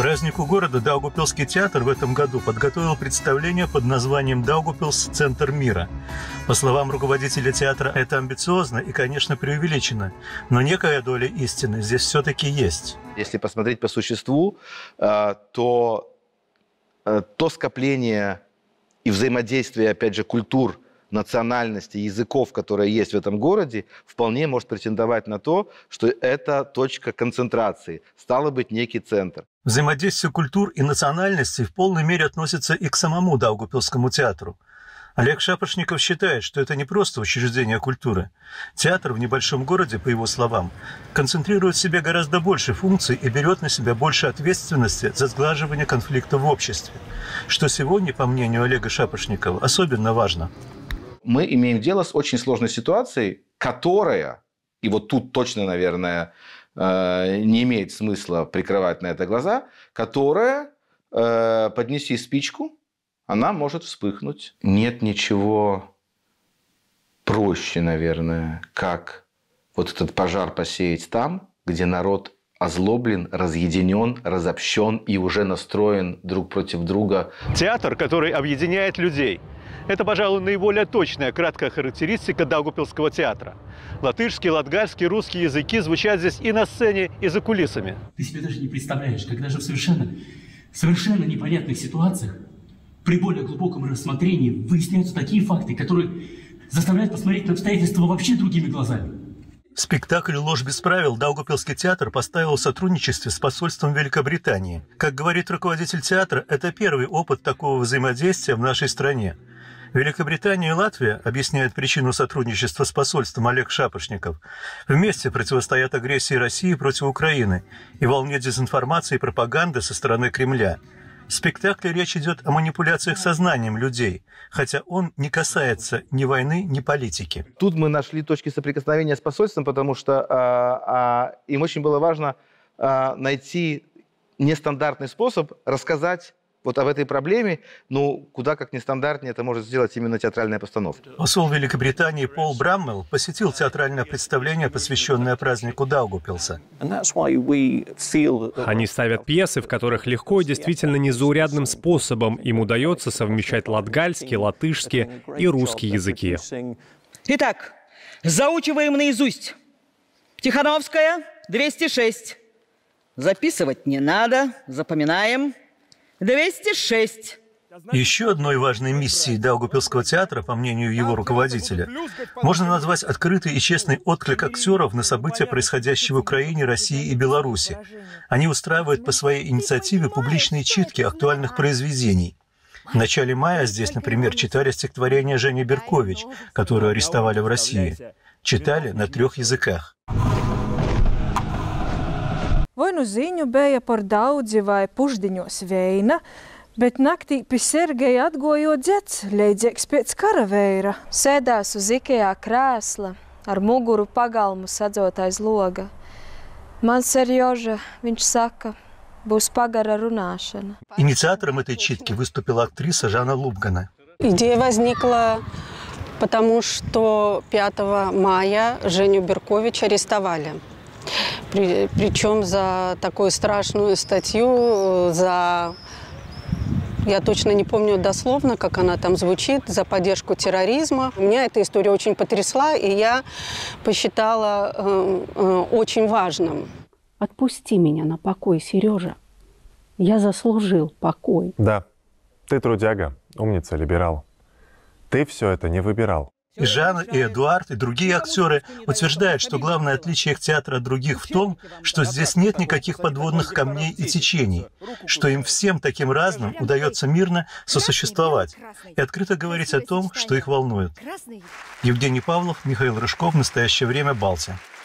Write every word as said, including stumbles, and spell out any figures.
празднику города Даугавпилский театр в этом году подготовил представление под названием «Даугавпилс. Центр мира». По словам руководителя театра, это амбициозно и, конечно, преувеличено, но некая доля истины здесь все-таки есть. Если посмотреть по существу, то то скопление и взаимодействие, опять же, культур, национальностей, языков, которые есть в этом городе, вполне может претендовать на то, что это точка концентрации, стало быть, некий центр. Взаимодействие культур и национальностей в полной мере относится и к самому Даугавпилскому театру. Олег Шапошников считает, что это не просто учреждение культуры. Театр в небольшом городе, по его словам, концентрирует в себе гораздо больше функций и берет на себя больше ответственности за сглаживание конфликта в обществе, что сегодня, по мнению Олега Шапошникова, особенно важно. Мы имеем дело с очень сложной ситуацией, которая, и вот тут точно, наверное, не имеет смысла прикрывать на это глаза, которая, поднеси спичку, она может вспыхнуть. Нет ничего проще, наверное, как вот этот пожар посеять там, где народ озлоблен, разъединен, разобщен и уже настроен друг против друга. Театр, который объединяет людей. Это, пожалуй, наиболее точная, краткая характеристика Даугавпилского театра. Латышский, латгальский, русский языки звучат здесь и на сцене, и за кулисами. Ты себе даже не представляешь, когда же в совершенно, совершенно непонятных ситуациях при более глубоком рассмотрении выясняются такие факты, которые заставляют посмотреть на обстоятельства вообще другими глазами. Спектакль «Ложь без правил» Даугавпилский театр поставил в сотрудничестве с посольством Великобритании. Как говорит руководитель театра, это первый опыт такого взаимодействия в нашей стране. Великобритания и Латвия, объясняет причину сотрудничества с посольством Олег Шапошников, вместе противостоят агрессии России против Украины и волне дезинформации и пропаганды со стороны Кремля. В спектакле речь идет о манипуляциях сознанием людей, хотя он не касается ни войны, ни политики. Тут мы нашли точки соприкосновения с посольством, потому что а, а, им очень было важно а, найти нестандартный способ рассказать вот об этой проблеме, ну, куда как нестандартнее это может сделать именно театральная постановка. Посол Великобритании Пол Браммел посетил театральное представление, посвященное празднику Даугавпилса. Они ставят пьесы, в которых легко и действительно незаурядным способом им удается совмещать латгальский, латышский и русский языки. Итак, заучиваем наизусть. Тихановская, двести шесть. Записывать не надо, запоминаем. двести шесть. Еще одной важной миссией Даугавпилского театра, по мнению его руководителя, можно назвать открытый и честный отклик актеров на события, происходящие в Украине, России и Беларуси. Они устраивают по своей инициативе публичные читки актуальных произведений. В начале мая здесь, например, читали стихотворение Жени Беркович, которую арестовали в России. Читали на трех языках. Vai nu ziņu bija par daudzi vai pušdiņos veina, bet naktī pie Sergeja atgojot dzets, leidzīgs pēc karaveira. Sēdās uz Ikejā krēsla, ar muguru pagalmu sadzot aiz loga. Man Serjoža, viņš saka, būs pagara runāšana. Инициатором этой читки выступила актриса Жанна Лубгана. Идея возникла потому, что пятого мая Женю Беркович арестовали. Причем за такую страшную статью, за, я точно не помню дословно, как она там звучит, за поддержку терроризма. Меня эта история очень потрясла, и я посчитала э, э, очень важным. Отпусти меня на покой, Сережа. Я заслужил покой. Да, ты трудяга, умница, либерал. Ты все это не выбирал. И Жанна, и Эдуард, и другие актеры утверждают, что главное отличие их театра от других в том, что здесь нет никаких подводных камней и течений, что им всем таким разным удается мирно сосуществовать и открыто говорить о том, что их волнует. Евгений Павлов, Михаил Рыжков. В настоящее время. Балтия.